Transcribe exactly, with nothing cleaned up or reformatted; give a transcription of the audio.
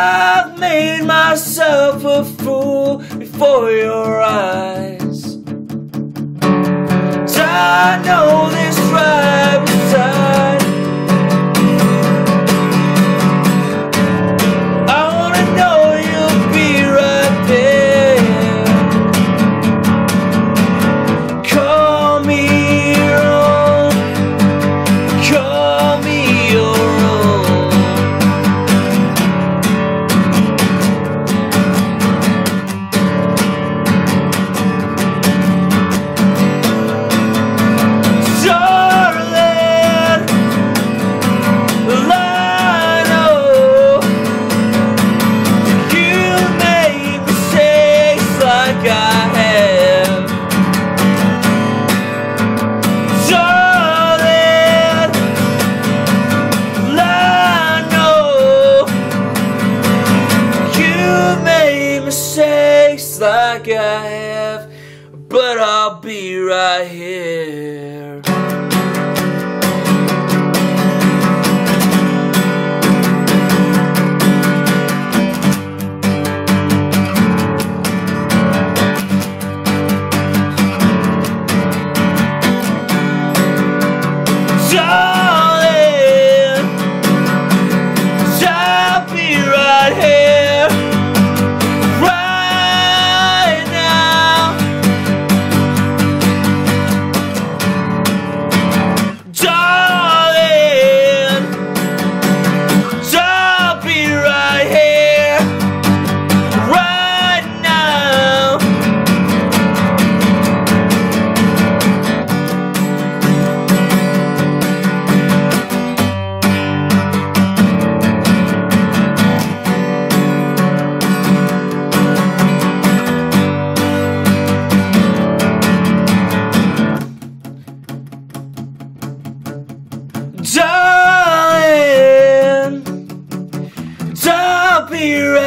I've made myself a fool before your eyes. I know this right beside. I wanna know you'll be right there. Call me your own. Call me your own. Darling, I know you made mistakes like I have. Darling, I know you made mistakes like I have, but I'll be right here. Darling, I'll be right here, right now. Darling, I'll be right here, right now. Darling, I'll be right